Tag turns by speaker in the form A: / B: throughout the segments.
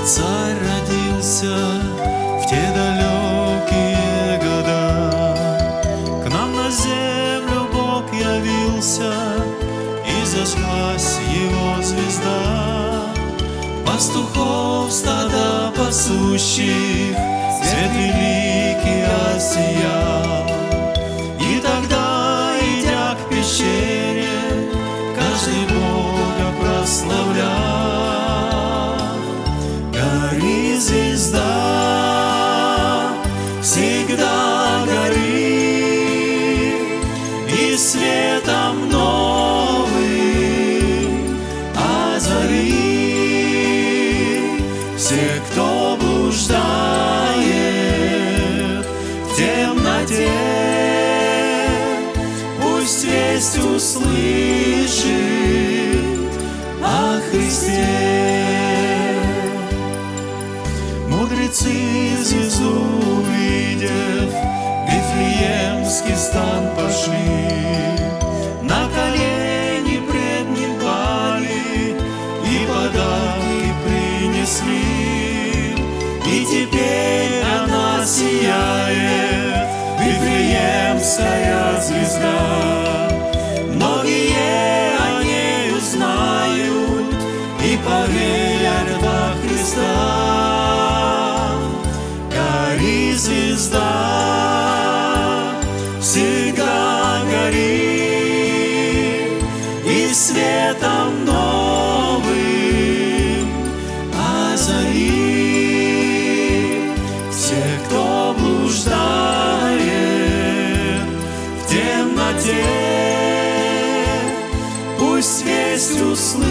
A: Царь родился в те далекие года. К нам на землю Бог явился, и зажглась Его звезда. Пастухов стада пасущих свет великий осиял. И тогда, идя к пещере, каждый Бога прославлял. Гори, звезда, всегда гори, и светом новым озари всех, кто блуждает в темноте. Пусть весть услышит о Христе. Мудрецы, звезду увидев, в Вифлеемский стан пошли, на колени пред Ним пали и подарки принесли. И теперь она сияет, Вифлеемская звезда. Многие о ней узнают и поверят во Христа. Гори, звезда, всегда гори, и светом новым озари всех, кто блуждает в темноте. Пусть весть услышит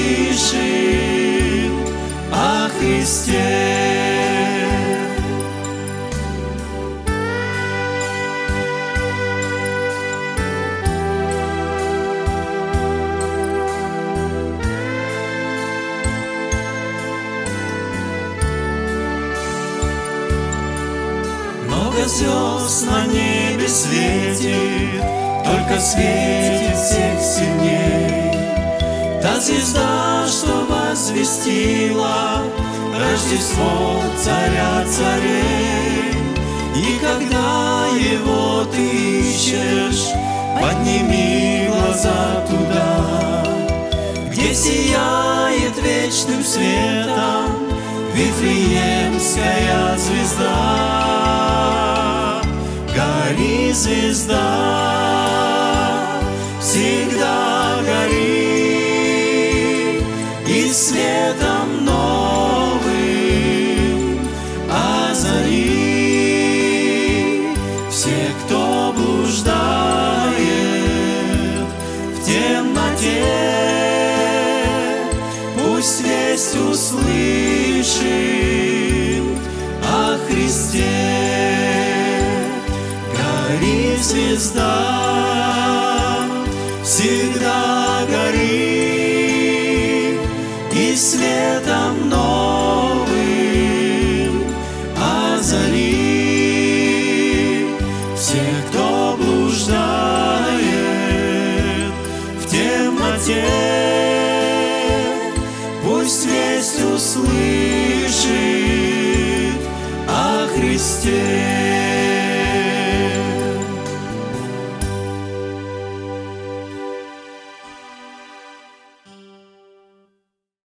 A: о Христе. Много звезд на небе светит, только светит всех сильней та звезда, что возвестила Рождество Царя царей. И когда Его ты ищешь, подними глаза туда, где сияет вечным светом Вифлеемская звезда. Гори, звезда, всегда гори, и светом новым озари всех, кто блуждает в темноте. Пусть весть услышит о Христе. Гори, звезда, всегда гори, и светом новым озари всех, кто блуждает в темноте. Пусть весть услышит о Христе.